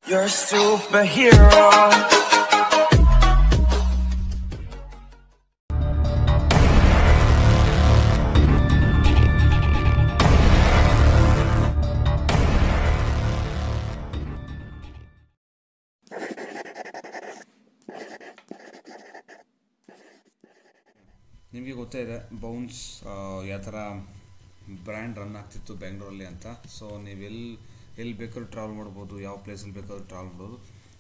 You're a superhero. ನಿಮಗೆ ಗೊತ್ತೇ ಇದೆ ಬೌನ್ಸ್ ಯಾವ ಥರ ಬ್ರ್ಯಾಂಡ್ ರನ್ ಆಗ್ತಿತ್ತು ಬೆಂಗಳೂರಲ್ಲಿ ಅಂತ. ಸೊ ನೀವು ಎಲ್ಲಿ ಬೇಕಾದ್ರೂ ಟ್ರಾವೆಲ್ ಮಾಡ್ಬೋದು, ಯಾವ ಪ್ಲೇಸಲ್ಲಿ ಬೇಕಾದ್ರೂ ಟ್ರಾವೆಲ್ ಮಾಡ್ಬೋದು,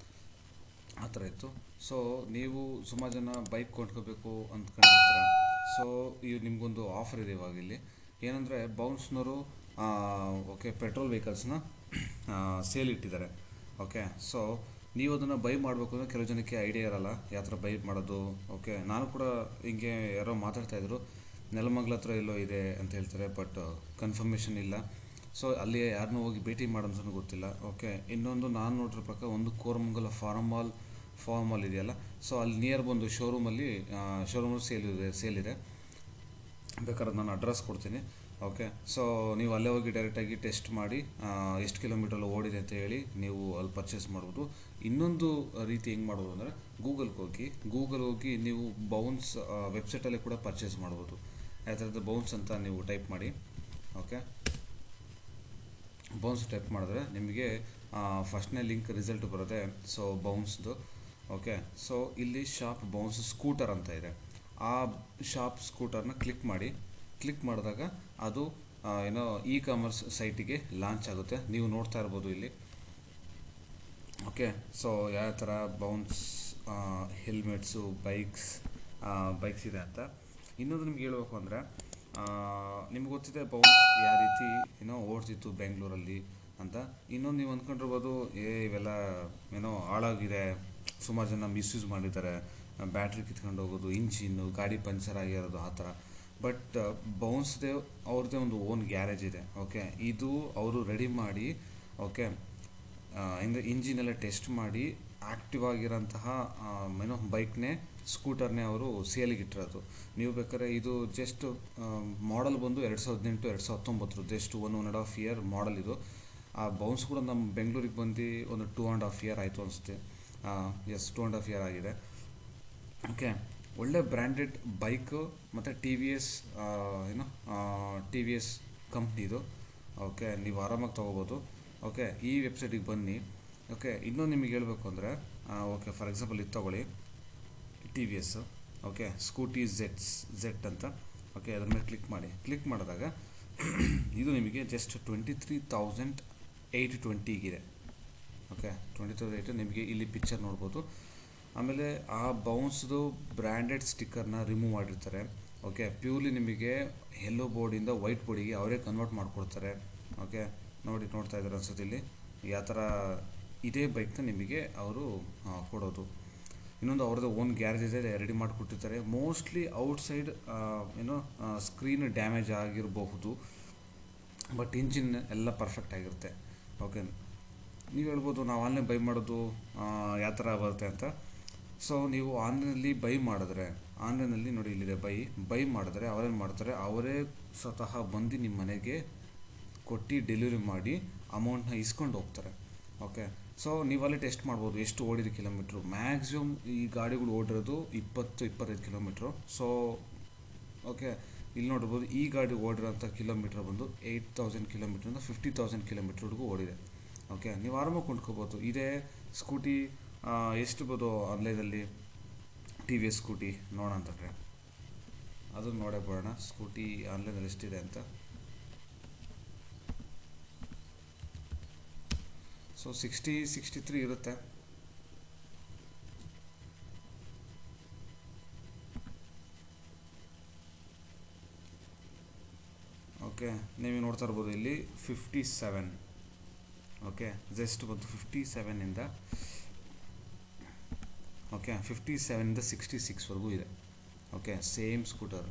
ಆ ಥರ ಇತ್ತು. ಸೊ ನೀವು ಸುಮಾರು ಜನ ಬೈಕ್ ಕೊಂಡ್ಕೋಬೇಕು ಅಂದ್ಕೊಂಡಿರ್ತೀರ. ಸೊ ನಿಮಗೊಂದು ಆಫರ್ ಇದೆ ಇವಾಗ ಇಲ್ಲಿ. ಏನಂದರೆ ಬೌನ್ಸ್ನವರು ಓಕೆ ಪೆಟ್ರೋಲ್ ವೆಹಿಕಲ್ಸ್ನ ಸೇಲ್ ಇಟ್ಟಿದ್ದಾರೆ. ಓಕೆ, ಸೊ ನೀವು ಅದನ್ನು ಬೈ ಮಾಡಬೇಕು ಅಂದರೆ ಕೆಲವು ಜನಕ್ಕೆ ಐಡಿಯಾ ಇರೋಲ್ಲ ಯಾವ ಥರ ಬೈ ಮಾಡೋದು. ಓಕೆ, ನಾನು ಕೂಡ ಹಿಂಗೆ ಯಾರೋ ಮಾತಾಡ್ತಾಯಿದ್ರು, ನೆಲಮಂಗಲ ಹತ್ರ ಎಲ್ಲೋ ಇದೆ ಅಂತ ಹೇಳ್ತಾರೆ, ಬಟ್ ಕನ್ಫರ್ಮೇಷನ್ ಇಲ್ಲ. ಸೊ ಅಲ್ಲಿ ಯಾರನ್ನೂ ಹೋಗಿ ಭೇಟಿ ಮಾಡೋದು ಗೊತ್ತಿಲ್ಲ. ಓಕೆ, ಇನ್ನೊಂದು ನಾನು ನೋಡಿರೋ ಪ್ರಕಾರ ಒಂದು ಕೋರಮಂಗಲ ಫಾರ್ಮ್ ಮಾಲ್ ಇದೆಯಲ್ಲ, ಸೊ ಅಲ್ಲಿ ನಿಯರ್ ಬಂದು ಶೋರೂಮಲ್ಲಿ ಸೇಲಿದೆ. ಬೇಕಾದ್ರೆ ನಾನು ಅಡ್ರೆಸ್ ಕೊಡ್ತೀನಿ. ಓಕೆ, ಸೊ ನೀವು ಅಲ್ಲೇ ಹೋಗಿ ಡೈರೆಕ್ಟಾಗಿ ಟೆಸ್ಟ್ ಮಾಡಿ ಎಷ್ಟು ಕಿಲೋಮೀಟ್ರಲ್ಲಿ ಓಡಿದೆ ಅಂತ ಹೇಳಿ ನೀವು ಅಲ್ಲಿ ಪರ್ಚೇಸ್ ಮಾಡ್ಬೋದು. ಇನ್ನೊಂದು ರೀತಿ ಹೆಂಗೆ ಮಾಡ್ಬೋದು ಅಂದರೆ ಗೂಗಲ್ ಹೋಗಿ ನೀವು ಬೌನ್ಸ್ ವೆಬ್ಸೈಟಲ್ಲೇ ಕೂಡ ಪರ್ಚೇಸ್ ಮಾಡ್ಬೋದು. ಯಾವ ಥರದ್ದು ಬೌನ್ಸ್ ಅಂತ ನೀವು ಟೈಪ್ ಮಾಡಿ. ಓಕೆ, ಬೌನ್ಸ್ ಟೈಪ್ ಮಾಡಿದ್ರೆ ನಿಮಗೆ ಫಸ್ಟ್ನೇ ಲಿಂಕ್ ರಿಸಲ್ಟ್ ಬರುತ್ತೆ. ಸೊ ಬೌನ್ಸ್ದು. ಓಕೆ, ಸೊ ಇಲ್ಲಿ ಶಾಪ್ ಬೌನ್ಸ್ ಸ್ಕೂಟರ್ ಅಂತ ಇದೆ. ಆ ಶಾಪ್ ಸ್ಕೂಟರ್ನ ಕ್ಲಿಕ್ ಮಾಡಿದಾಗ ಅದು ಇ ಕಾಮರ್ಸ್ ಸೈಟಿಗೆ ಲಾಂಚ್ ಆಗುತ್ತೆ. ನೀವು ನೋಡ್ತಾ ಇರ್ಬೋದು ಇಲ್ಲಿ. ಓಕೆ, ಸೊ ಯಾವ ಥರ ಬೌನ್ಸ್ ಹೆಲ್ಮೆಟ್ಸು ಬೈಕ್ಸ್ ಇದೆ ಅಂತ. ಇನ್ನೊಂದು ನಿಮ್ಗೆ ಹೇಳ್ಬೇಕು ಅಂದರೆ ನಿಮ್ಗೆ ಗೊತ್ತಿದೆ ಬೌನ್ಸ್ ಯಾವ ರೀತಿ ಓಡ್ತಿತ್ತು ಬೆಂಗಳೂರಲ್ಲಿ ಅಂತ. ಇನ್ನೊಂದು ನೀವು ಅಂದ್ಕೊಂಡಿರ್ಬೋದು, ಇವೆಲ್ಲ ಹಾಳಾಗಿದೆ, ಸುಮಾರು ಜನ ಮಿಸ್ಯೂಸ್ ಮಾಡಿದ್ದಾರೆ, ಬ್ಯಾಟ್ರಿ ಕಿತ್ಕೊಂಡು ಹೋಗೋದು, ಇಂಜಿನ್ನು, ಗಾಡಿ ಪಂಚರ್ ಆಗಿರೋದು, ಆ ಥರ. ಬಟ್ ಬೌನ್ಸ್ದೇ ಅವ್ರದ್ದೇ ಒಂದು ಓನ್ ಗ್ಯಾರೇಜ್ ಇದೆ. ಓಕೆ, ಇದು ಅವರು ರೆಡಿ ಮಾಡಿ, ಓಕೆ, ಇಂಜಿನೆಲ್ಲ ಟೆಸ್ಟ್ ಮಾಡಿ ಆ್ಯಕ್ಟಿವ್ ಆಗಿರೋಂತಹ ಬೈಕ್ನೇ, ಸ್ಕೂಟರ್ನೇ ಅವರು ಸೇಲಿಗೆ ಇಟ್ಟಿರೋದು. ನೀವು ಬೇಕಾದ್ರೆ ಇದು ಜಸ್ಟ್ ಮಾಡಲ್ ಬಂದು 2018-2019 ಜಸ್ಟ್ 1.5 ಇಯರ್ ಮಾಡಲ್ ಇದು. ಆ ಬೌನ್ಸ್ ಕೂಡ ನಮ್ಮ ಬೆಂಗಳೂರಿಗೆ ಬಂದು ಒಂದು 2.5 ಇಯರ್ ಆಯಿತು ಅನಿಸುತ್ತೆ. 2.5 ಇಯರ್ ಆಗಿದೆ. ಓಕೆ, ಒಳ್ಳೆ ಬ್ರ್ಯಾಂಡೆಡ್ ಬೈಕು ಮತ್ತು ಟಿ ವಿ ಎಸ್ ಕಂಪ್ನಿದು. ಓಕೆ, ನೀವು ಆರಾಮಾಗಿ ತೊಗೋಬೋದು. ಓಕೆ, ಈ ವೆಬ್ಸೈಟಿಗೆ ಬನ್ನಿ. ಓಕೆ, ಇನ್ನೊಂದು ನಿಮಗೆ ಹೇಳಬೇಕು ಅಂದರೆ ಓಕೆ, ಫಾರ್ ಎಕ್ಸಾಂಪಲ್ ಇದು ತೊಗೊಳ್ಳಿ, T V S. Okay, scooty Z ಅಂತ. ಓಕೆ, ಅದ್ರ ಮೇಲೆ ಕ್ಲಿಕ್ ಮಾಡಿದಾಗ ಇದು ನಿಮಗೆ ಜಸ್ಟ್ 23,820 ಓಕೆ, 23,820 ನಿಮಗೆ ಇಲ್ಲಿ ಪಿಕ್ಚರ್ ನೋಡ್ಬೋದು. ಆಮೇಲೆ ಆ ಬೌನ್ಸ್ದು ಬ್ರ್ಯಾಂಡೆಡ್ ಸ್ಟಿಕ್ಕರ್ನ ರಿಮೂವ್ ಮಾಡಿರ್ತಾರೆ. ಓಕೆ, ಪ್ಯೂರ್ಲಿ ನಿಮಗೆ ಯೆಲ್ಲೋ ಬೋರ್ಡಿಂದ ವೈಟ್ ಬೋರ್ಡಿಗೆ ಅವರೇ ಕನ್ವರ್ಟ್ ಮಾಡಿಕೊಡ್ತಾರೆ. ಓಕೆ, ನೋಡ್ತಾ ಇದ್ದಾರೆ ಅನ್ಸುತ್ತೆ ಇಲ್ಲಿ ಯಾವ ಥರ ಇದೇ ಬೈಕ್ನ ನಿಮಗೆ ಅವರು ಕೊಡೋದು. ಇನ್ನೊಂದು ಅವ್ರದ್ದು ಓನ್ ಗ್ಯಾರೇಜ್ ಇದೆ, ರೆಡಿ ಮಾಡಿಕೊಟ್ಟಿರ್ತಾರೆ. ಮೋಸ್ಟ್ಲಿ ಔಟ್ಸೈಡ್ ಸ್ಕ್ರೀನ್ ಡ್ಯಾಮೇಜ್ ಆಗಿರಬಹುದು, ಬಟ್ ಇಂಜಿನ್ ಎಲ್ಲ ಪರ್ಫೆಕ್ಟ್ ಆಗಿರುತ್ತೆ. ಓಕೆ, ನೀವು ಹೇಳ್ಬೋದು ನಾವು ಆನ್ಲೈನ್ ಬೈ ಮಾಡೋದು ಯಾವ ಥರ ಬರುತ್ತೆ ಅಂತ. ಸೊ ನೀವು ಆನ್ಲೈನಲ್ಲಿ ಬೈ ಮಾಡಿದ್ರೆ, ಆನ್ಲೈನಲ್ಲಿ ನೋಡಿ ಇಲ್ಲಿದೆ ಬೈ ಮಾಡಿದ್ರೆ ಅವರೇನು ಮಾಡ್ತಾರೆ, ಅವರೇ ಸ್ವತಃ ಬಂದು ನಿಮ್ಮ ಮನೆಗೆ ಕೊಟ್ಟು ಡೆಲಿವರಿ ಮಾಡಿ ಅಮೌಂಟ್ನ ಇಸ್ಕೊಂಡು ಹೋಗ್ತಾರೆ. ಓಕೆ, ಸೊ ನೀವಲ್ಲೇ ಟೆಸ್ಟ್ ಮಾಡ್ಬೋದು ಎಷ್ಟು ಓಡಿದ ಕಿಲೋಮೀಟ್ರು. ಮ್ಯಾಕ್ಸಿಮಮ್ ಈ ಗಾಡಿಗಳು ಓಡಿರೋದು 20-25 ಕಿಲೋಮೀಟ್ರು. ಸೊ ಓಕೆ, ಇಲ್ಲಿ ನೋಡ್ಬೋದು ಈ ಗಾಡಿ ಓಡಿರೋಂಥ ಕಿಲೋಮೀಟ್ರ್ ಬಂದು 8,000 ಕಿಲೋಮೀಟ್ರಿಂದ 50,000 ಕಿಲೋಮೀಟ್ರ್ವರೆಗೂ ಓಡಿದೆ. ಓಕೆ, ನೀವು ಆರಾಮಾಗಿ ಕೊಂಡ್ಕೋಬೋದು. ಇದೇ ಸ್ಕೂಟಿ ಎಷ್ಟು ಬೋದು ಆನ್ಲೈನಲ್ಲಿ ಟಿ ವಿ ಎಸ್ ಸ್ಕೂಟಿ ನೋಡೋಣ ಅಂತಂದರೆ ಅದನ್ನು ನೋಡೇ ಬರೋಣ ಸ್ಕೂಟಿ ಆನ್ಲೈನಲ್ಲಿ ಎಷ್ಟಿದೆ ಅಂತ. ಸೊ 63 ಇರುತ್ತೆ. ಓಕೆ, ನೀವು ನೋಡ್ತಾ ಇರ್ಬೋದು ಇಲ್ಲಿ 57. ಓಕೆ, ಜಸ್ಟ್ ಬಂದು 57ಇಂದ ಓಕೆ 57ಇಂದ 66ವರೆಗೂ ಇದೆ. Okay, same scooter.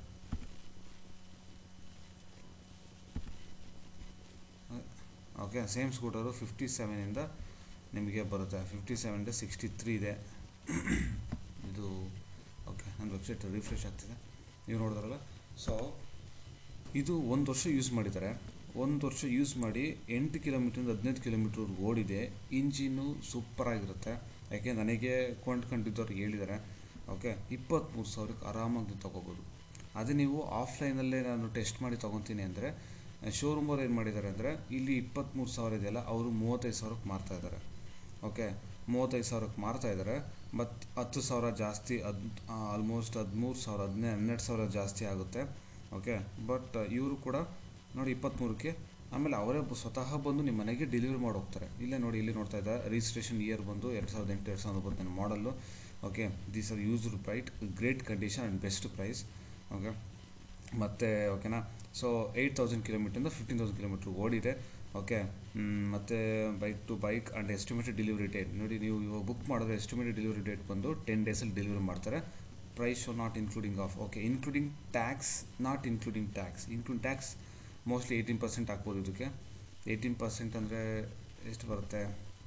Okay, same scooter 57ಇಂದ ನಿಮಗೆ ಬರುತ್ತೆ. 57ಇಂದ 63 ಇದೆ ಇದು. ಓಕೆ, ನನ್ನ ವೆಬ್ಸೈಟ್ ರಿಫ್ರೆಶ್ ಆಗ್ತಿದೆ, ನೀವು ನೋಡಿದ್ರಲ್ಲ. ಸೊ ಇದು 1 ವರ್ಷ ಯೂಸ್ ಮಾಡಿದ್ದಾರೆ. ಒಂದು ವರ್ಷ ಯೂಸ್ ಮಾಡಿ 8 ಕಿಲೋಮೀಟ್ರಿಂದ 15 ಕಿಲೋಮೀಟ್ರ್ ಓಡಿದೆ. ಇಂಜಿನ್ನು ಸೂಪರಾಗಿರುತ್ತೆ. ಯಾಕೆ ನನಗೆ ಕೊಂಡ್ಕೊಂಡಿದ್ದವ್ರಿಗೆ ಹೇಳಿದ್ದಾರೆ. ಓಕೆ, 23,000ಕ್ಕೆ ಆರಾಮಾಗಿ ನೀವು ತೊಗೋಬೋದು. ಅದೇ ನೀವು ಆಫ್ಲೈನಲ್ಲೇ ನಾನು ಟೆಸ್ಟ್ ಮಾಡಿ ತೊಗೊತೀನಿ ಅಂದರೆ, ಶೋರೂಮವ್ರು ಏನು ಮಾಡಿದ್ದಾರೆ ಅಂದರೆ, ಇಲ್ಲಿ 23,000 ಇದೆಯಲ್ಲ, ಅವರು 35,000ಕ್ಕೆ ಮಾರ್ತಾಯಿದ್ದಾರೆ. ಓಕೆ, 35,000ಕ್ಕೆ ಮಾರ್ತಾಯಿದ್ದಾರೆ. ಮತ್ತು 10,000 ಜಾಸ್ತಿ, ಆಲ್ಮೋಸ್ಟ್ 13,000, 12,000 ಜಾಸ್ತಿ ಆಗುತ್ತೆ. ಓಕೆ, ಬಟ್ ಇವರು ಕೂಡ ನೋಡಿ 23ಕ್ಕೆ. ಆಮೇಲೆ ಅವರೇ ಸ್ವತಃ ಬಂದು ನಿಮ್ಮ ಮನೆಗೆ ಡೆಲಿವರಿ ಮಾಡಿ ಹೋಗ್ತಾರೆ. ಇಲ್ಲೇ ನೋಡಿ, ಇಲ್ಲಿ ನೋಡ್ತಾ ಇದ್ದಾರೆ, ರಿಜಿಸ್ಟ್ರೇಷನ್ ಇಯರ್ ಬಂದು 2008, 2009 ಮಾಡಲ್ಲು. Okay, these are used bike, great condition and best price. Okay, ಮತ್ತು ಓಕೆನಾ. ಸೊ 8,000 ಕಿಲೋಮೀಟ್ರಿಂದ 15,000 ಕಿಲೋಮೀಟ್ರ್ ಓಡಿದೆ. ಓಕೆ, ಮತ್ತು bike to bike and estimated delivery date ನೋಡಿ, ನೀವು ಇವಾಗ ಬುಕ್ ಮಾಡಿದ್ರೆ ಎಸ್ಟಿಮೇಟೆಡ್ ಡೆಲಿವರಿ ಡೇಟ್ ಬಂದು 10 ಡೇಸಲ್ಲಿ ಡೆಲಿವರಿ ಮಾಡ್ತಾರೆ. Price show not including of. Okay, including tax, not including tax. Including tax mostly 18% ಹಾಕ್ಬೋದು ಇದಕ್ಕೆ. 18% ಅಂದರೆ ಎಷ್ಟು ಬರುತ್ತೆ?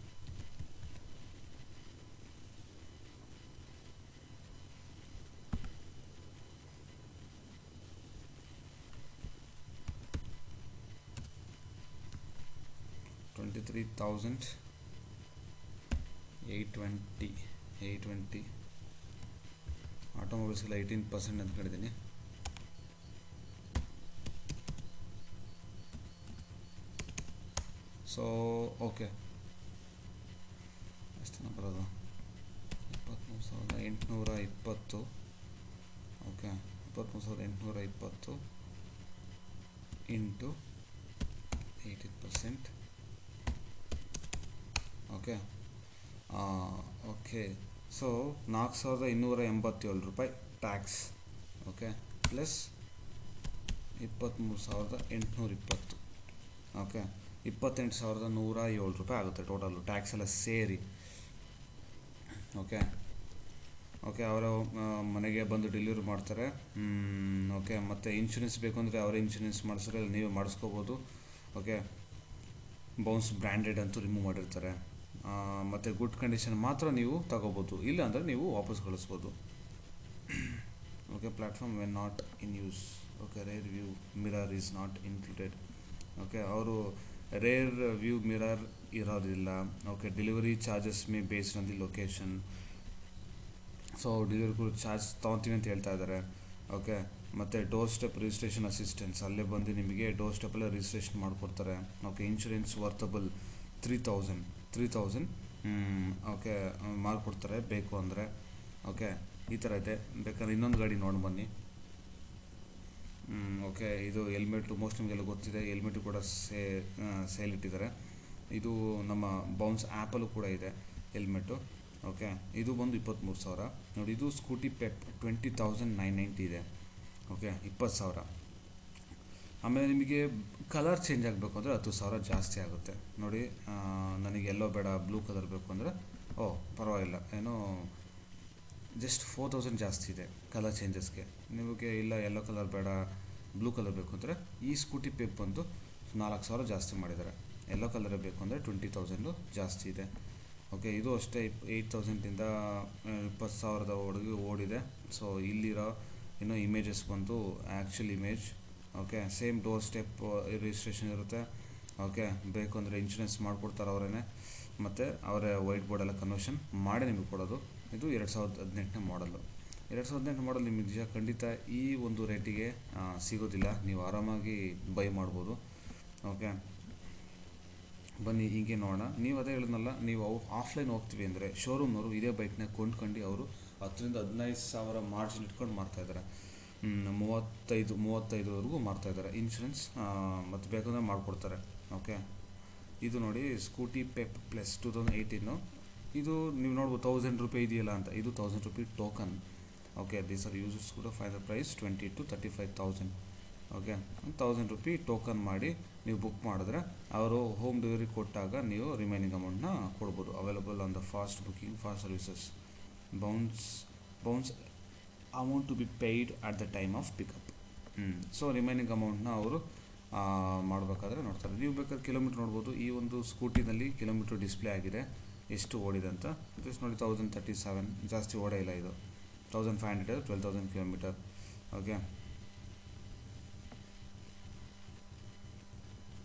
$23,820 ಆಟೋಮೊಬೈಲ್ಸ್ಗೆಲ್ಲ 18% ಅಂತ ಹೇಳಿದ್ದೀನಿ. ಸೊ ಓಕೆ, ಎಷ್ಟನ್ನ ಬರೋದು? 23,820. Okay, 23,820 into 18%. Okay, okay. So 4,287 ರೂಪಾಯಿ ಟ್ಯಾಕ್ಸ್. Okay, plus 23,820. ಓಕೆ, 28,107 ರೂಪಾಯಿ ಆಗುತ್ತೆ ಟೋಟಲು, ಟ್ಯಾಕ್ಸ್ ಎಲ್ಲ ಸೇರಿ. ಓಕೆ, ಓಕೆ, ಅವರ ಮನೆಗೆ ಬಂದು ಡೆಲಿವರಿ ಮಾಡ್ತಾರೆ. ಓಕೆ, ಮತ್ತು ಇನ್ಶೂರೆನ್ಸ್ ಬೇಕು ಅಂದರೆ ಅವರೇ ಇನ್ಶೂರೆನ್ಸ್ ಮಾಡಿಸಿದ್ರೆ ನೀವೇ ಮಾಡಿಸ್ಕೋಬೋದು. ಓಕೆ, ಬೌನ್ಸ್ ಬ್ರ್ಯಾಂಡೆಡ್ ಅಂತೂ ರಿಮೂವ್ ಮಾಡಿರ್ತಾರೆ. ಮತ್ತು ಗುಡ್ ಕಂಡೀಷನ್ ಮಾತ್ರ ನೀವು ತಗೋಬೋದು, ಇಲ್ಲ ಅಂದರೆ ನೀವು ವಾಪಸ್ ಕಳಿಸ್ಬೋದು. Okay, platform when not in use. Okay, rear view mirror is not included. Okay, ಅವರು ರೇರ್ ವ್ಯೂ ಮಿರರ್ ಇರೋದಿಲ್ಲ. Okay, delivery charges may based on the location. So delivery charge ತೊಗೊತೀವಿ ಅಂತ ಹೇಳ್ತಾ ಇದ್ದಾರೆ. ಓಕೆ, ಮತ್ತು ಡೋರ್ ಸ್ಟೆಪ್ ರಿಜಿಸ್ಟ್ರೇಷನ್ ಅಸಿಸ್ಟೆನ್ಸ್, ಅಲ್ಲೇ ಬಂದು ನಿಮಗೆ ಡೋರ್ ಸ್ಟೆಪ್ಪಲ್ಲೇ ರಿಜಿಸ್ಟ್ರೇಷನ್ ಮಾಡಿಕೊಡ್ತಾರೆ. ಓಕೆ, ಇನ್ಶೂರೆನ್ಸ್ ವರ್ತಬಲ್ 3,000 ಓಕೆ ಮಾಡಿಕೊಡ್ತಾರೆ ಬೇಕು ಅಂದರೆ. ಓಕೆ, ಈ ಥರ ಇದೆ. ಬೇಕಾದ್ರೆ ಇನ್ನೊಂದು ಗಾಡಿ ನೋಡಿ ಬನ್ನಿ. ಓಕೆ, ಇದು ಹೆಲ್ಮೆಟು ಮೋಸ್ಟ್ ನಿಮಗೆಲ್ಲ ಗೊತ್ತಿದೆ. ಹೆಲ್ಮೆಟು ಕೂಡ ಸೇಲ್ ಇಟ್ಟಿದ್ದಾರೆ. ಇದು ನಮ್ಮ ಬೌನ್ಸ್ ಆ್ಯಪಲ್ಲೂ ಕೂಡ ಇದೆ ಹೆಲ್ಮೆಟು. ಓಕೆ, ಇದು ಬಂದು 23,000 ನೋಡಿ. ಇದು ಸ್ಕೂಟಿ ಪೆಪ್ 20,990 ಇದೆ. ಓಕೆ, 20,000. ಆಮೇಲೆ ನಿಮಗೆ ಕಲರ್ ಚೇಂಜ್ ಆಗಬೇಕು ಅಂದರೆ 10,000 ಜಾಸ್ತಿ ಆಗುತ್ತೆ ನೋಡಿ. ನನಗೆ ಎಲ್ಲೋ ಬೇಡ, ಬ್ಲೂ ಕಲರ್ ಬೇಕು ಅಂದರೆ ಪರವಾಗಿಲ್ಲ, ಏನೋ ಜಸ್ಟ್ 4,000 ಜಾಸ್ತಿ ಇದೆ ಕಲರ್ ಚೇಂಜಸ್ಗೆ. ನಿಮಗೆ ಇಲ್ಲ ಎಲ್ಲೋ ಕಲರ್ ಬೇಡ, ಬ್ಲೂ ಕಲರ್ ಬೇಕು ಅಂದರೆ ಈ ಸ್ಕೂಟಿ ಪೇಪ್ ಬಂದು 4,000 ಜಾಸ್ತಿ ಮಾಡಿದ್ದಾರೆ. ಎಲ್ಲೋ ಕಲರೇ ಬೇಕು ಅಂದರೆ 20,000 ಜಾಸ್ತಿ ಇದೆ. ಓಕೆ, ಇದು ಅಷ್ಟೇ 8,000ಇಂದ 20,000 ಒಳಗೆ ಓಡಿದೆ. ಸೊ ಇಲ್ಲಿರೋ ಇನ್ನೂ ಇಮೇಜಸ್ ಬಂದು actual image. Okay, same door step registration ಇರುತ್ತೆ. ಓಕೆ, ಬೇಕು ಅಂದರೆ ಇನ್ಶೂರೆನ್ಸ್ ಮಾಡಿಕೊಡ್ತಾರೆ ಅವರೇ, ಮತ್ತು ಅವರೇ ವೈಟ್ ಬೋರ್ಡೆಲ್ಲ ಕನ್ವರ್ಷನ್ ಮಾಡಿ ನಿಮಗೆ ಕೊಡೋದು. ಇದು 2018 ಮಾಡಲು. 2018 ಮಾಡಲ್ ನಿಮಗೆ ನಿಜ ಖಂಡಿತ ಈ ಒಂದು ರೇಟಿಗೆ ಸಿಗೋದಿಲ್ಲ. ನೀವು ಆರಾಮಾಗಿ ಬೈ ಮಾಡ್ಬೋದು. ಓಕೆ, ಬನ್ನಿ ಹೀಗೆ ನೋಡೋಣ. ನೀವು ಅದೇ ಹೇಳಿದ್ನಲ್ಲ, ನೀವು ಆಫ್ಲೈನ್ ಹೋಗ್ತೀವಿ ಅಂದರೆ ಶೋರೂಮ್ನವರು ಇದೇ ಬೈಕ್ನ ಕೊಂಡ್ಕೊಂಡು ಅವರು 10,000-15,000 ಮಾರ್ಜಿನ್ ಇಟ್ಕೊಂಡು ಮಾರ್ತಾಯಿದ್ದಾರೆ. 35,000ವರೆಗೂ ಮಾರ್ತಾಯಿದ್ದಾರೆ. ಇನ್ಶೂರೆನ್ಸ್ ಮತ್ತು ಬೇಕಂದರೆ ಮಾಡಿಕೊಡ್ತಾರೆ. ಓಕೆ, ಇದು ನೋಡಿ ಸ್ಕೂಟಿ ಪೆಪ್ ಪ್ಲಸ್ 2018. ಇದು ನೀವು ನೋಡ್ಬೋದು 1,000 ರೂಪಾಯಿ ಇದೆಯಲ್ಲ ಅಂತ. ಇದು 1,000 ರೂಪಾಯಿ token. Okay, these are uses ಕೂಡ ಫೈನಲ್ ಪ್ರೈಸ್ 20,000 to 35,000. ಓಕೆ, 1,000 ರೂಪಾಯಿ ಟೋಕನ್ ಮಾಡಿ ನೀವು ಬುಕ್ ಮಾಡಿದ್ರೆ ಅವರು ಹೋಮ್ ಡೆಲಿವರಿ ಕೊಟ್ಟಾಗ ನೀವು ರಿಮೈನಿಂಗ್ ಅಮೌಂಟ್ನ ಕೊಡ್ಬೋದು. Available on the fast booking fast services. Bounce amount to be paid at the time of pickup. So remaining ಅಮೌಂಟ್ನ ಅವರು ಮಾಡಬೇಕಾದ್ರೆ ನೋಡ್ತಾರೆ. ನೀವು ಬೇಕಾದ್ರೆ ಕಿಲೋಮೀಟ್ರ್ ನೋಡ್ಬೋದು. ಈ ಒಂದು ಸ್ಕೂಟಿನಲ್ಲಿ ಕಿಲೋಮೀಟ್ರ್ ಡಿಸ್ಪ್ಲೇ ಆಗಿದೆ, ಎಷ್ಟು ಓಡಿದೆ ಅಂತ. ಜಸ್ಟ್ ನೋಡಿ 1,037, ಜಾಸ್ತಿ ಓಡೇ ಇಲ್ಲ. ಇದು 1,500, 12,000 ಕಿಲೋಮೀಟರ್. ಓಕೆ,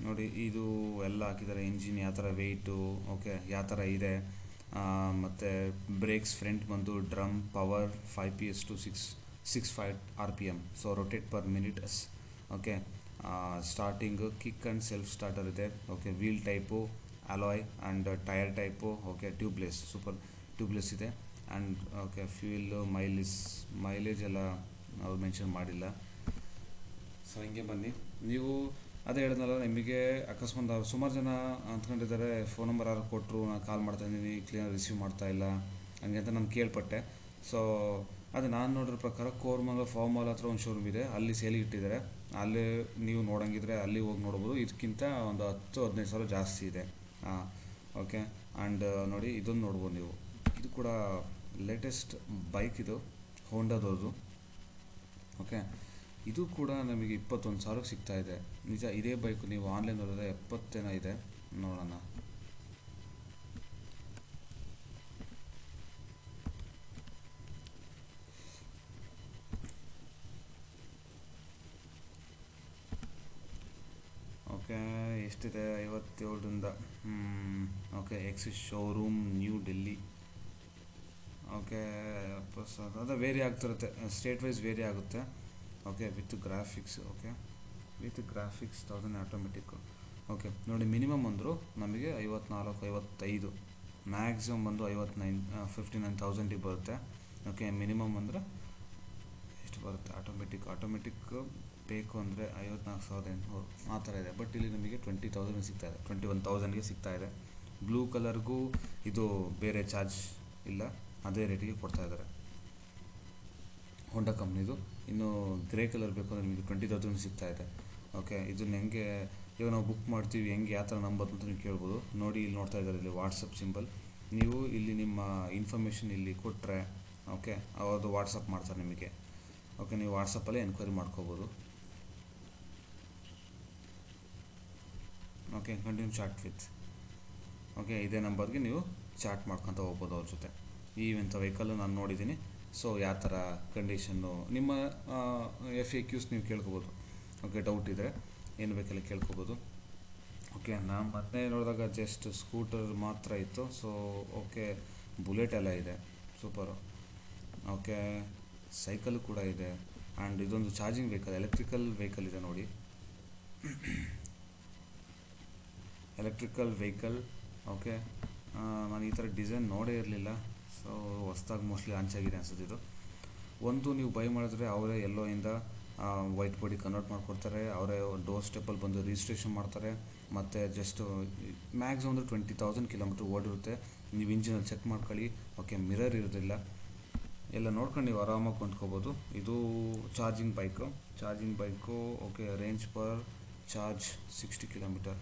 ನೋಡಿ ಇದು ಎಲ್ಲ ಹಾಕಿದ್ದಾರೆ, ಇಂಜಿನ್ ಯಾವ ಥರ ವೆಯ್ಟು, ಓಕೆ ಯಾವ ಥರ ಇದೆ, ಮತ್ತು ಬ್ರೇಕ್ಸ್ ಫ್ರಂಟ್ ಬಂದು drum power 5 PS to 665 RPM, so rotate per minutes. Okay, starting kick and self starter ಇದೆ. Okay, wheel type alloy and tyre type, okay tubeless, super tubeless ಇದೆ. And okay fuel mileage ಎಲ್ಲ ಅವ್ರು mention ಮಾಡಿಲ್ಲ. So ಹಿಂಗೆ ಬನ್ನಿ ನೀವು. ಅದೇ ಹೇಳಿದ್ನಲ್ಲ, ನಿಮಗೆ ಅಕಸ್ಮಾತ್ ಸುಮಾರು ಜನ ಅಂದ್ಕೊಂಡಿದ್ದಾರೆ ಫೋನ್ ನಂಬರ್ ಯಾರು ಕೊಟ್ಟರು, ನಾನು ಕಾಲ್ ಮಾಡ್ತಾಯಿದ್ದೀನಿ, ಕ್ಲಿಯರ್ ರಿಸೀವ್ ಮಾಡ್ತಾಯಿಲ್ಲ ಹಂಗೆ ಅಂತ ನಾನು ಕೇಳ್ಪಟ್ಟೆ. ಸೊ ಅದು ನಾನು ನೋಡಿರೋ ಪ್ರಕಾರ ಕೋರ್ಮಂಗಲ ಫಾರ್ಮ್ ಮಾಲ್ ಹತ್ರ ಒಂದು ಶೋರೂಮ್ ಇದೆ, ಅಲ್ಲಿ ಸೇಲಿಗೆ ಇಟ್ಟಿದ್ದಾರೆ. ಅಲ್ಲಿ ನೀವು ನೋಡೋಂಗಿದ್ರೆ ಅಲ್ಲಿ ಹೋಗಿ ನೋಡ್ಬೋದು. ಇದಕ್ಕಿಂತ ಒಂದು 10-15 ಸಾವಿರ ಜಾಸ್ತಿ ಇದೆ. ಓಕೆ, ಆ್ಯಂಡ್ ನೋಡಿ ಇದೊಂದು ನೋಡ್ಬೋದು ನೀವು. ಇದು ಕೂಡ ಲೇಟೆಸ್ಟ್ ಬೈಕ್, ಇದು ಹೋಂಡಾದವ್ರದ್ದು. ಓಕೆ, ಇದು ಕೂಡ ನಮಗೆ 21 ಸಾವಿರಕ್ಕೆ ಸಿಗ್ತಾಯಿದೆ. ನಿಜ, ಇದೇ ಬೈಕು ನೀವು ಆನ್ಲೈನ್ ನೋಡಿದ್ರೆ 70 ಇದೆ. ನೋಡೋಣ. ಓಕೆ, ಎಷ್ಟಿದೆ? 57ರಿಂದ. Okay, ex showroom New Delhi. Okay, ಅದು ವೇರಿ ಆಗ್ತಿರುತ್ತೆ, ಸ್ಟೇಟ್ ವೈಸ್ ವೇರಿ ಆಗುತ್ತೆ. Okay, with graphics. Okay, with graphics 1000 automatic. Okay ನೋಡಿ, ಮಿನಿಮಮ್ ಅಂದರು ನಮಗೆ 54-55, ಮ್ಯಾಕ್ಸಿಮಮ್ ಬಂದು 59,000 ಬರುತ್ತೆ. ಓಕೆ, ಮಿನಿಮಮ್ ಅಂದರೆ ಎಷ್ಟು ಬರುತ್ತೆ? ಆಟೋಮೆಟಿಕ್ ಬೇಕು ಅಂದರೆ 54,800 ಆ ಥರ ಇದೆ. ಬಟ್ ಇಲ್ಲಿ ನಮಗೆ 20,000 ಸಿಗ್ತಾಯಿದೆ, 21,000ಗೆ ಸಿಗ್ತಾಯಿದೆ. ಬ್ಲೂ ಕಲರ್ಗೂ ಇದು ಬೇರೆ ಚಾರ್ಜ್ ಇಲ್ಲ, ಅದೇ ರೇಟಿಗೆ ಕೊಡ್ತಾಯಿದ್ದಾರೆ ಹೋಂಡಾ ಕಂಪ್ನಿದು. ಇನ್ನು ಗ್ರೇ ಕಲರ್ ಬೇಕು ಅಂದರೆ ನಿಮಗೆ 20,000 ಸಿಗ್ತಾಯಿದೆ. ಓಕೆ, ಇದನ್ನ ಹೆಂಗೆ ಇವಾಗ ನಾವು ಬುಕ್ ಮಾಡ್ತೀವಿ, ಹೆಂಗೆ ಯಾವ ಥರ ನಂಬೋದು ಅಂತ ನೀವು ಕೇಳ್ಬೋದು. ನೋಡಿ, ಇಲ್ಲಿ ನೋಡ್ತಾ ಇದ್ದಾರೆ, ಇಲ್ಲಿ ವಾಟ್ಸಪ್ ಸಿಂಬಲ್. ನೀವು ಇಲ್ಲಿ ನಿಮ್ಮ ಇನ್ಫಾರ್ಮೇಷನ್ ಇಲ್ಲಿ ಕೊಟ್ಟರೆ, ಓಕೆ, ಅದು ವಾಟ್ಸಪ್ ಮಾಡ್ತಾರೆ ನಿಮಗೆ. ಓಕೆ, ನೀವು ವಾಟ್ಸಪ್ಪಲ್ಲೇ ಎನ್ಕ್ವೈರಿ ಮಾಡ್ಕೋಬೋದು. Okay, continue chat with. Okay, ಇದೇ ನಂಬರ್ಗೆ ನೀವು ಚಾಟ್ ಮಾಡ್ಕೊತ ಹೋಗ್ಬೋದು ಅವ್ರ ಜೊತೆ. ಇಂಥ ವೆಹಿಕಲ್ಲು ನಾನು ನೋಡಿದ್ದೀನಿ, ಸೊ ಯಾವ ಥರ ಕಂಡೀಷನ್ನು, ನಿಮ್ಮ FAQs ನೀವು ಕೇಳ್ಕೊಬೋದು. ಓಕೆ, ಡೌಟ್ ಇದ್ದರೆ ಏನು ಬೇಕೆಲ್ಲ ಕೇಳ್ಕೊಬೋದು. ಓಕೆ, ನಾನು ಮತ್ತೆ ನೋಡಿದಾಗ ಜಸ್ಟ್ ಸ್ಕೂಟರ್ ಮಾತ್ರ ಇತ್ತು. ಸೊ ಓಕೆ, ಬುಲೆಟ್ ಎಲ್ಲ ಇದೆ, ಸೂಪರು. ಓಕೆ, ಸೈಕಲ್ ಕೂಡ ಇದೆ. ಆ್ಯಂಡ್ ಇದೊಂದು ಚಾರ್ಜಿಂಗ್ ವೆಹಿಕಲ್, ಎಲೆಕ್ಟ್ರಿಕಲ್ ವೆಹಿಕಲ್ ಇದೆ ನೋಡಿ, ಎಲೆಕ್ಟ್ರಿಕಲ್ ವೆಹಿಕಲ್. ಓಕೆ, ನಾನು ಈ ಥರ ಡಿಸೈನ್ ನೋಡೇ ಇರಲಿಲ್ಲ. ಸೊ ಹೊಸ್ದಾಗಿ ಮೋಸ್ಟ್ಲಿ ಲಾಂಚ್ ಆಗಿದೆ ಅನ್ಸುತ್ತೆ ಇದು. ಒಂದು ನೀವು ಬೈ ಮಾಡಿದ್ರೆ ಅವರೇ ಎಲ್ಲೋಯಿಂದ ವೈಟ್ ಬಾಡಿ ಕನ್ವರ್ಟ್ ಮಾಡಿಕೊಡ್ತಾರೆ, ಅವರೇ ಡೋರ್ ಸ್ಟೆಪ್ಪಲ್ಲಿ ಬಂದು ರಿಜಿಸ್ಟ್ರೇಷನ್ ಮಾಡ್ತಾರೆ. ಮತ್ತು ಜಸ್ಟ್ ಮ್ಯಾಕ್ಸಿಮಮ್ ಅಂದರೆ 20,000 ಕಿಲೋಮೀಟ್ರ್ ಓಡಿರುತ್ತೆ. ನೀವು ಇಂಜಿನಲ್ಲಿ ಚೆಕ್ ಮಾಡ್ಕೊಳ್ಳಿ. ಓಕೆ, ಮಿರರ್ ಇರೋದಿಲ್ಲ, ಎಲ್ಲ ನೋಡ್ಕೊಂಡು ನೀವು ಆರಾಮಾಗಿ ಕೊಂಡ್ಕೋಬೋದು. ಇದು charging bike. Okay, range per charge 60 kilometre,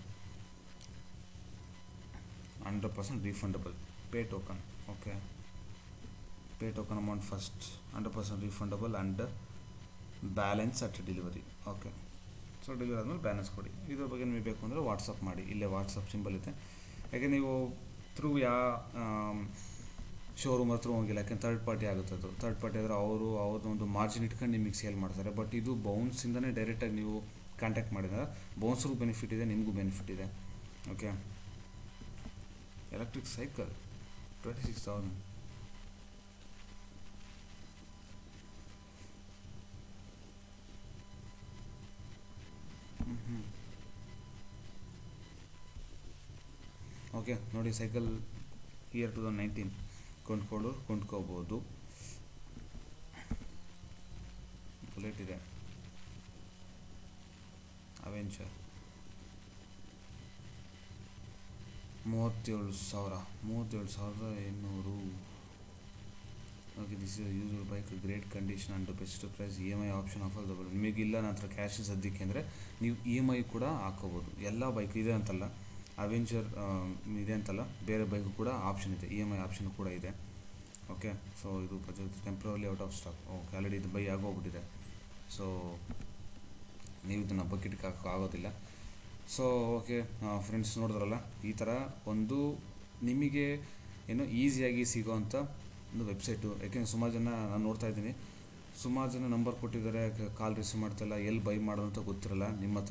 100% refundable. Pay token. Okay, pay token amount first 100% refundable and balance at delivery. Okay, so delivery ಆದಮೇಲೆ ಬ್ಯಾಲೆನ್ಸ್ ಕೊಡಿ. ಇದ್ರ ಬಗ್ಗೆ ನಿಮಗೆ ಬೇಕು ಅಂದರೆ ವಾಟ್ಸಪ್ ಮಾಡಿ, ಇಲ್ಲೇ ವಾಟ್ಸಪ್ ಸಿಂಬಲ್ ಇದೆ. ಯಾಕೆ ನೀವು ಥ್ರೂ ಶೋರೂಮ್ ಹತ್ರ ಹೋಗಿಲ್ಲ, ಯಾಕೆಂದ್ರೆ ಥರ್ಡ್ ಪಾರ್ಟಿ ಆಗುತ್ತೆ. ಅದು ಥರ್ಡ್ ಪಾರ್ಟಿ ಆದರೆ ಅವ್ರದ್ದೊಂದು ಮಾರ್ಜಿನ್ ಇಟ್ಕೊಂಡು ನಿಮಗೆ ಸೇಲ್ ಮಾಡ್ತಾರೆ. ಬಟ್ ಇದು ಬೌನ್ಸಿಂದನೇ ಡೈರೆಕ್ಟಾಗಿ ನೀವು ಕಾಂಟ್ಯಾಕ್ಟ್ ಮಾಡಿದಾಗ ಬೌನ್ಸ್ರಿಗೂ ಬೆನಿಫಿಟ್ ಇದೆ, ನಿಮಗೂ ಬೆನಿಫಿಟ್ ಇದೆ. Okay, electric cycle 26,000. ಓಕೆ ನೋಡಿ, ಸೈಕಲ್ ಇಯರ್ 2019 ಕೊಂಡ್ಕೋಬೋದು. ಬುಲೆಟ್ ಇದೆ, Avenger 37,800. Okay, this is used bike, great condition and best price. EMI option affordable. ನಿಮಗಿಲ್ಲ ನನ್ನ ಹತ್ರ ಕ್ಯಾಶ್ ಸದ್ಯಕ್ಕೆ ಅಂದರೆ ನೀವು EMI ಕೂಡ ಹಾಕೋಬೋದು. ಎಲ್ಲ ಬೈಕ್ ಇದೆ ಅಂತಲ್ಲ, ಅವೆಂಚರ್ ಇದೆ ಅಂತಲ್ಲ, ಬೇರೆ ಬೈಕು ಕೂಡ ಆಪ್ಷನ್ ಇದೆ, EMI ಆಪ್ಷನ್ ಕೂಡ ಇದೆ. ಓಕೆ, ಸೊ ಇದು temporary out of stock. Okay, already ಇದು ಬೈ ಆಗೋಗ್ಬಿಟ್ಟಿದೆ. ಸೊ ನೀವು ಇದನ್ನು ಬಕೆಟ್ಗೆ ಆಗೋದಿಲ್ಲ. ಸೊ ಓಕೆ ಫ್ರೆಂಡ್ಸ್, ನೋಡಿದ್ರಲ್ಲ, ಈ ಥರ ಒಂದು ನಿಮಗೆ ಏನೋ ಈಸಿಯಾಗಿ ಸಿಗೋವಂಥ ಒಂದು ವೆಬ್ಸೈಟು. ಯಾಕೆಂದರೆ ಸುಮಾರು ಜನ ನಾನು ನೋಡ್ತಾ ಇದ್ದೀನಿ, ಸುಮಾರು ಜನ ನಂಬರ್ ಕೊಟ್ಟಿದ್ದಾರೆ, ಕಾಲ್ ರಿಸೀವ್ ಮಾಡ್ತಾಯಿಲ್ಲ, ಎಲ್ಲಿ ಬೈ ಮಾಡೋದು ಅಂತ ಗೊತ್ತಿರಲ್ಲ. ನಿಮ್ಮ ಹತ್ರ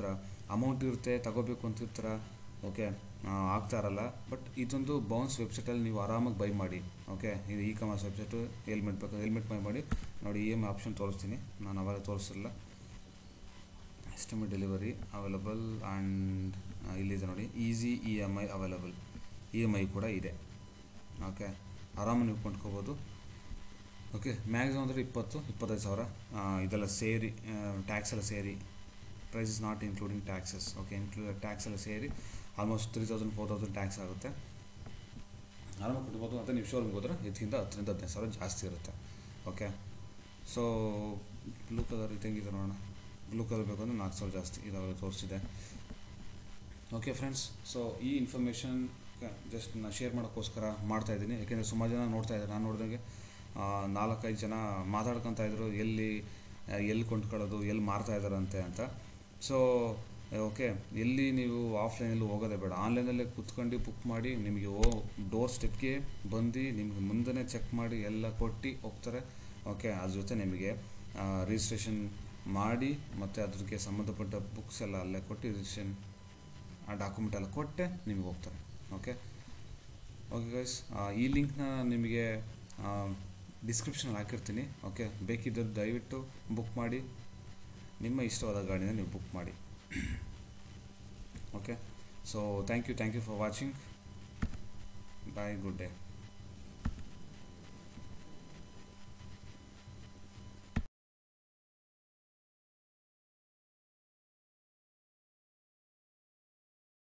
ಅಮೌಂಟ್ ಇರುತ್ತೆ ತಗೋಬೇಕು ಅಂತಿರ್ತೀರ, ಓಕೆ, ಆಗ್ತಾ ಇರಲ್ಲ. ಬಟ್ ಇದೊಂದು ಬೌನ್ಸ್ ವೆಬ್ಸೈಟಲ್ಲಿ ನೀವು ಆರಾಮಾಗಿ ಬೈ ಮಾಡಿ. ಓಕೆ, ಇದು ಇ ಕಾಮರ್ಸ್ ವೆಬ್ಸೈಟು. ಹೆಲ್ಮೆಟ್ ಬೇಕು, ಹೆಲ್ಮೆಟ್ ಬೈ ಮಾಡಿ. ನೋಡಿ ಇ ಎಮ್ ಐ ಆಪ್ಷನ್ ತೋರಿಸ್ತೀನಿ, ನಾನು ಅವಾಗ ತೋರಿಸಿಲ್ಲ. ಎಸ್ಟಿಮೇಟ್ ಡೆಲಿವರಿ ಅವೈಲಬಲ್ ಆ್ಯಂಡ್ ಇಲ್ಲಿದೆ ನೋಡಿ, easy E M I available, E M I ಕೂಡ ಇದೆ. ಓಕೆ, ಆರಾಮಾಗಿ ನೀವು ಕೊಂಡ್ಕೋಬೋದು. ಓಕೆ, ಮ್ಯಾಕ್ಸಿಮಮ್ ಅಂದರೆ 20-25 ಸಾವಿರ, ಇದೆಲ್ಲ ಸೇರಿ, ಟ್ಯಾಕ್ಸ್ ಎಲ್ಲ ಸೇರಿ. Price is not including taxes. Okay, tax ಎಲ್ಲ ಸೇರಿ ಆಲ್ಮೋಸ್ಟ್ 3000-4000 ಟ್ಯಾಕ್ಸ್ ಆಗುತ್ತೆ. ಆರಾಮಾಗಿ ಕೊಡ್ಬೋದು. ಮತ್ತು ನೀವು ಶೋರೂಮ್ಗೆ ಹೋದ್ರೆ ಇದಕ್ಕಿಂತ 10-15 ಸಾವಿರ ಜಾಸ್ತಿ ಇರುತ್ತೆ. ಓಕೆ, ಸೊ ಬ್ಲೂ ಕಲರ್ ಇದ್ದಂಗಿದೆ ನೋಡೋಣ. ಬ್ಲೂ ಕಲರ್ ಬೇಕು ಅಂದರೆ 4000 ಜಾಸ್ತಿ, ಇದಾಗಲೇ ತೋರಿಸಿದೆ. ಓಕೆ ಫ್ರೆಂಡ್ಸ್, ಸೊ ಈ ಇನ್ಫಾರ್ಮೇಷನ್ ಜಸ್ಟ್ ನಾನು ಶೇರ್ ಮಾಡೋಕ್ಕೋಸ್ಕರ ಮಾಡ್ತಾಯಿದ್ದೀನಿ. ಯಾಕೆಂದರೆ ಸುಮಾರು ಜನ ನೋಡ್ತಾ ಇದ್ದಾರೆ. ನಾನು ನೋಡಿದಂಗೆ 4-5 ಜನ ಮಾತಾಡ್ಕೊತಾ ಇದ್ರು, ಎಲ್ಲಿ ಕೊಂಡ್ಕೊಳ್ಳೋದು, ಎಲ್ಲಿ ಮಾರ್ತಾಯಿದ್ದಾರಂತೆ ಅಂತ. ಸೊ ಓಕೆ, ಎಲ್ಲಿ ನೀವು ಆಫ್ಲೈನಲ್ಲಿ ಹೋಗೋದೇ ಬೇಡ, ಆನ್ಲೈನಲ್ಲೇ ಕೂತ್ಕೊಂಡು ಬುಕ್ ಮಾಡಿ, ನಿಮಗೆ ಡೋರ್ ಸ್ಟೆಪ್ಗೆ ಬಂದು ನಿಮಗೆ ಮುಂದೆ ಚೆಕ್ ಮಾಡಿ ಎಲ್ಲ ಕೊಟ್ಟು ಹೋಗ್ತಾರೆ. ಓಕೆ, ಅದ್ರ ಜೊತೆ ನಿಮಗೆ ರಿಜಿಸ್ಟ್ರೇಷನ್ ಮಾಡಿ ಮತ್ತು ಅದಕ್ಕೆ ಸಂಬಂಧಪಟ್ಟ ಬುಕ್ಸ್ ಎಲ್ಲ ಅಲ್ಲೇ ಕೊಟ್ಟು ರಿಜಿಸ್ಟ್ರೇಷನ್ ಆ ಡಾಕ್ಯುಮೆಂಟ್ ಎಲ್ಲ ಕೊಟ್ಟೆ ನಿಮಗೆ ಹೋಗ್ತಾರೆ. ಓಕೆ ಗೈಸ್, ಈ ಲಿಂಕ್ನ ನಿಮಗೆ ಡಿಸ್ಕ್ರಿಪ್ಷನಲ್ಲಿ ಹಾಕಿರ್ತೀನಿ. ಓಕೆ, ಬೇಕಿದ್ದರೆ ದಯವಿಟ್ಟು ಬುಕ್ ಮಾಡಿ, ನಿಮ್ಮ ಇಷ್ಟವಾದ ಗಾಡಿನ ನೀವು ಬುಕ್ ಮಾಡಿ. Okay, so thank you for watching. Bye, good day.